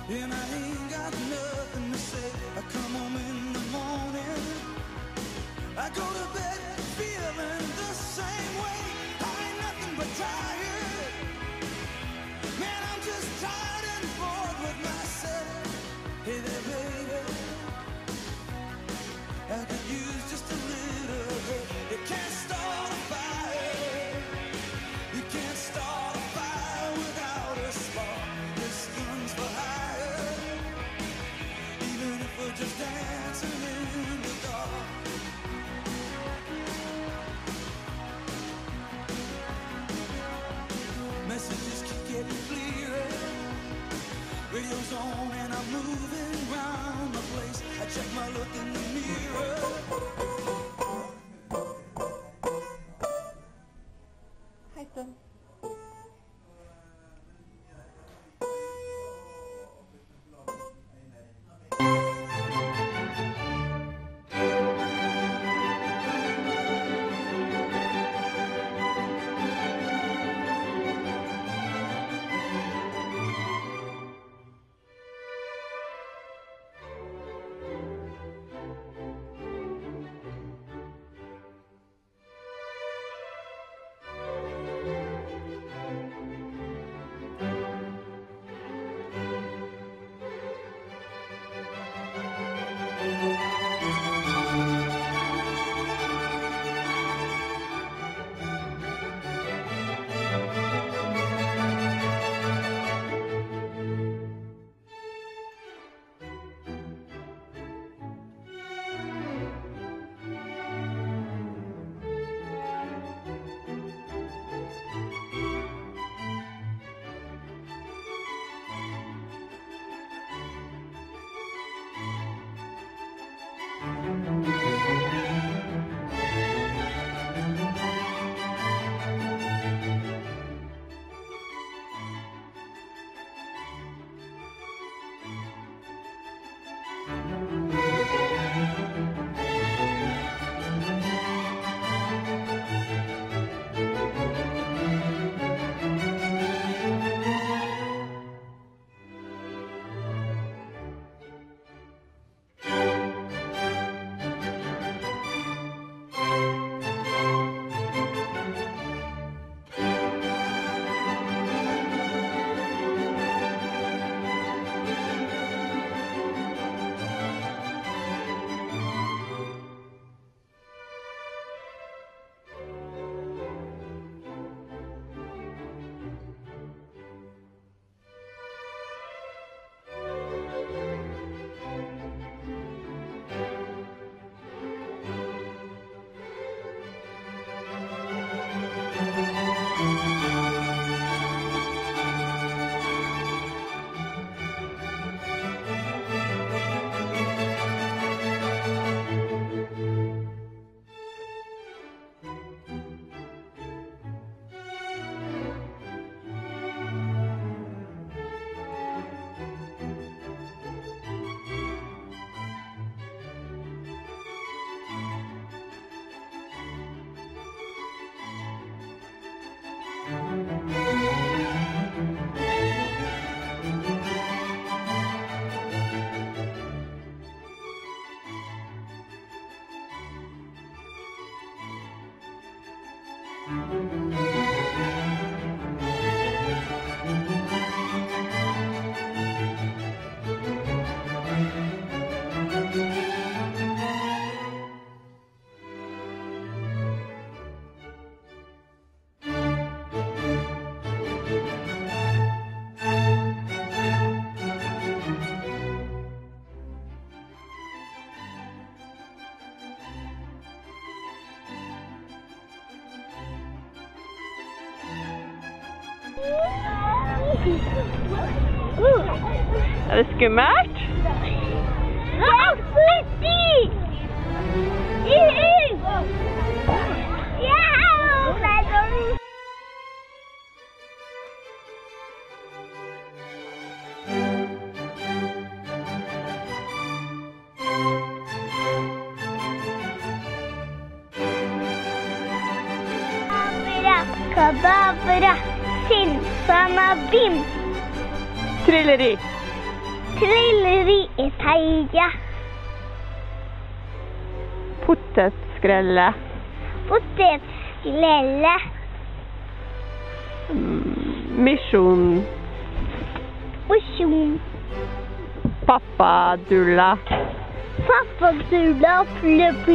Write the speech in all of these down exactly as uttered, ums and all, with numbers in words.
and I ain't got nothing to say. I come home in the morning, I go to bed feeling the same way. I ain't nothing but tired, man, I'm just tired and bored with myself. Hey there, baby, I could use just a little help. You can't start a fire, you can't start a fire without a spark. This gun's for hire, even if we're just dancing in the dark. Messages keep getting clearer, radio's on and I'm moving round the place. I check my look in the mirror. Hi, son. Är det skummelt? Ja, precis! Kadabra, sin, sama, bim. Trilleri. Trylleri i teie. Potetskrelle. Potetskrelle. Misjon. Mosjon. Pappadulla. Pappadulla pløppi.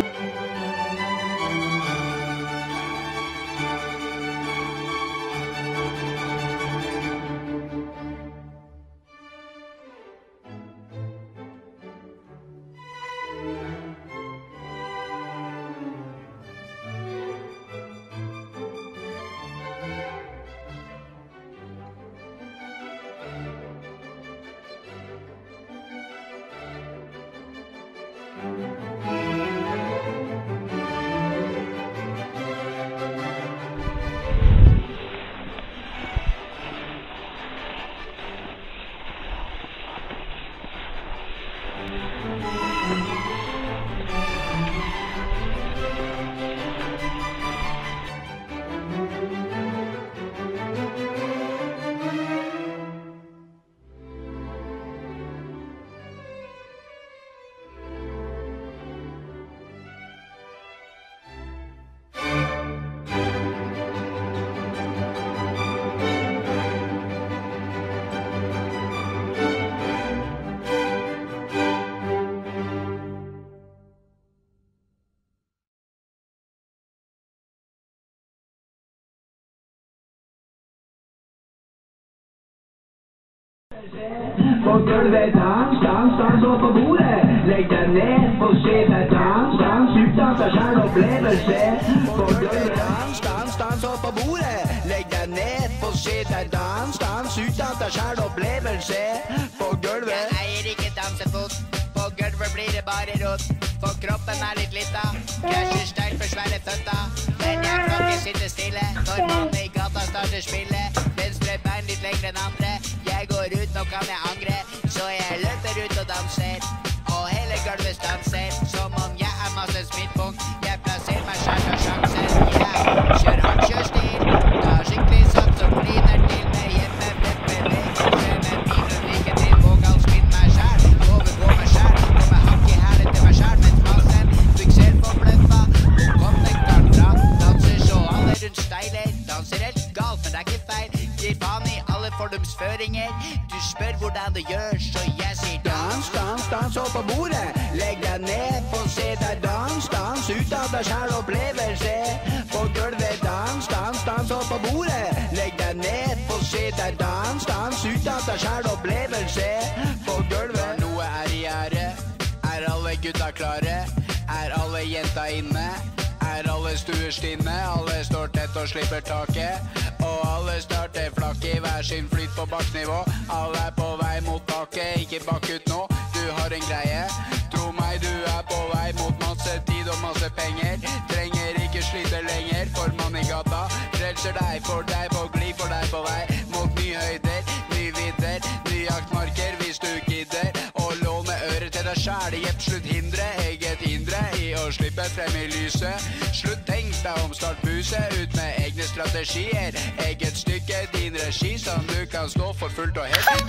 På gulvet dans, dans, dans og på bordet. Legg deg ned og se deg dans, dans. Ut av deg selv opplevelse. På gulvet dans, dans, dans og på bordet. Legg deg ned og se deg dans, dans. Ut av deg selv opplevelse. På gulvet. Jeg eier ikke dansefot. På gulvet blir det bare rot. For kroppen er litt lita. Krasjer sterkt for svære føtter. Men jeg kan ikke sitte stille når man i gata starter spillet. Venstre bein litt lengre enn andre. Jeg går ut, nå kan jeg angre. Så jeg løper ut og danser. Og hele gulvet stanser. Som om jeg er massens midtpunkt. Jeg plasserer meg selv og sjanser. Yeah. Kjør hardt, kjør stil. Ta skikkelig sats og kliner til med hjemme. Bevegelse med min unike til vågal spinn meg selv. Overgå meg selv. Kommer hakk i hælen til meg selv. Mens massen fikser på bløffa. Og kom den klart fra. Danser så alle rundt steiler. Danser helt galt, men det er ikke feil. Gir faen i alle fordumsføringer. Du spør hvordan det gjør, så jeg sier dans, dans, dans og på bordet. Legg deg ned og se deg dans, dans. Ut av deg selv opplevelse. På gulvet dans, dans, dans og på bordet. Legg deg ned og se deg dans, dans. Ut av deg selv opplevelse. På gulvet. Noe er i gjære. Er alle gutta klare? Er alle jenta inne? Er alle stuer stinne? Alle står tett og slipper taket. Og alle starter flakk i hver sin flyt på bakknivå. Alle er på vei mot taket, ikke bakk ut nå. Du har en greie. Tro meg, du er på vei mot masse tid og masse penger. Trenger ikke slite lenger, for mann i gata frelser deg, for deg på glid, for deg på vei mot nye høyder, nye vidder, nye jaktmarker hvis du gidder. Og låne øret til deg selv. Jepp, slutt hindre, eget hindre i å slippe frem i lyset. Slutt, tenk deg om, start buset ut med egne strategier. Eget stykke, din regi, som du kan stå for fullt og helt.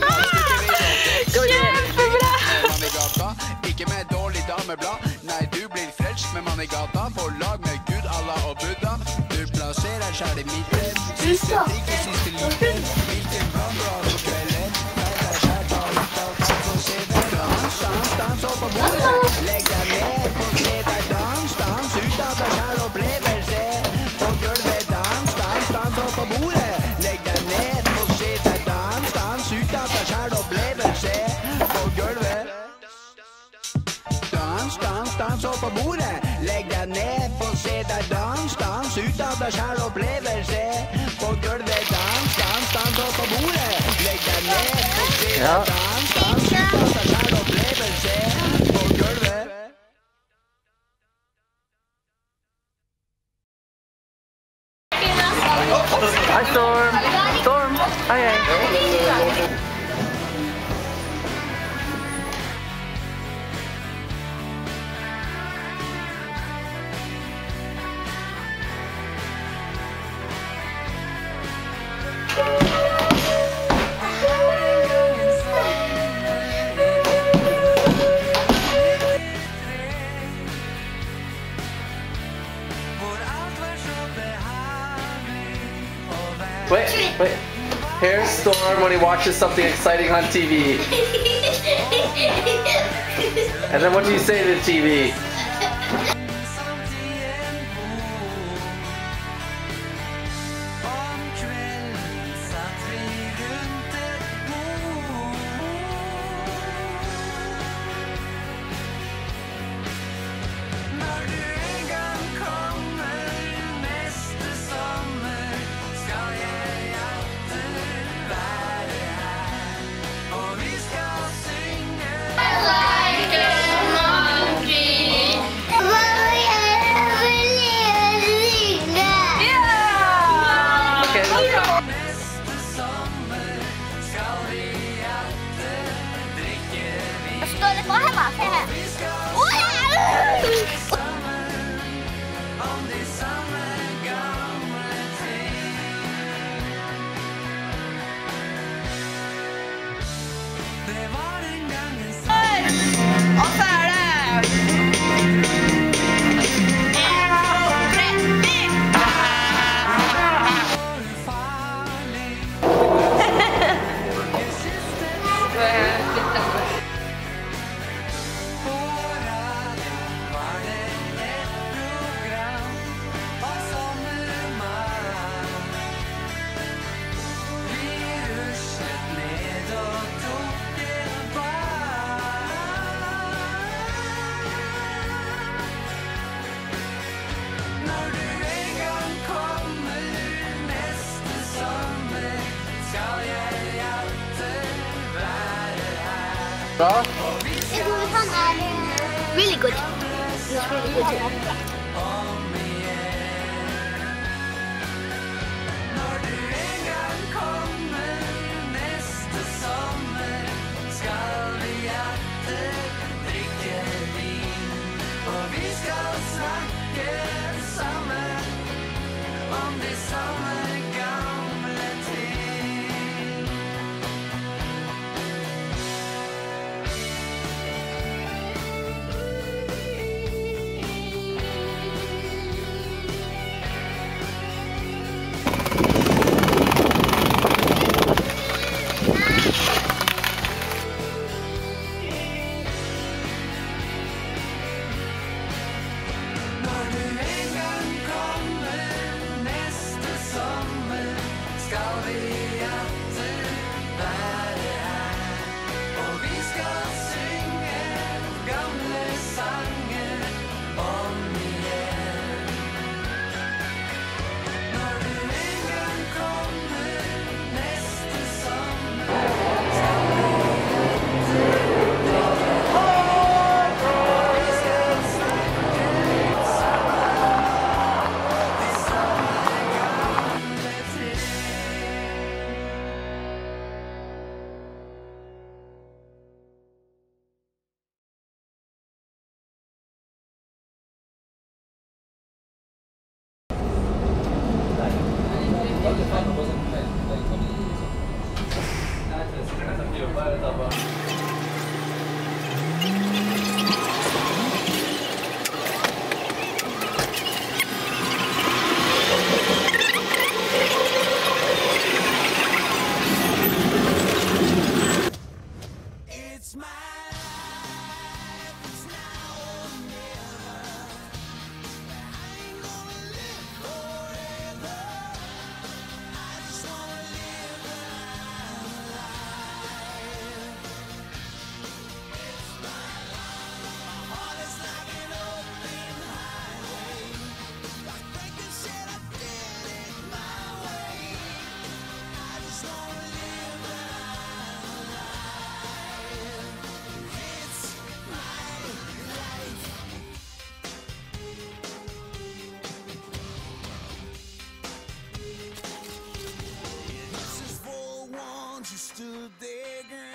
Kjempebra! Mann i gata, ikke med dårlig dameblad. Nei, du blir frelst med mann i gata. På lag med Gud, Allah og Buddha. Du plasserer selv i midten. Siste trikk og siste liten. Hvilken plan du har på kvelden. Nei, det er selv, ta ut alt, så se deg dans, dans, dans og på bordet. Legg deg ned og se deg dans, dans. Ut av deg selv opplevelse. På gulvet dans, dans, dans og på bordet. Legg deg ned og se deg dans, dans. Ut av deg selv opplevelse. På gulvet. Dans, dans, dans og på bordet. Legg deg ned og se deg dans, dans. Ut av deg selv opplevelse. På gulvet dans, dans, dans og på bordet. Legg deg ned og se deg dans, dans. Ut av deg selv opplevelse. På gulvet. Hei, Storm. Storm. Hei, hei. Here's Storm when he watches something exciting on T V. And then what do you say to the T V? Står det på hemma? Se her. Og så er det Bra? Jeg tror han er really good. He's really good. Stood their ground.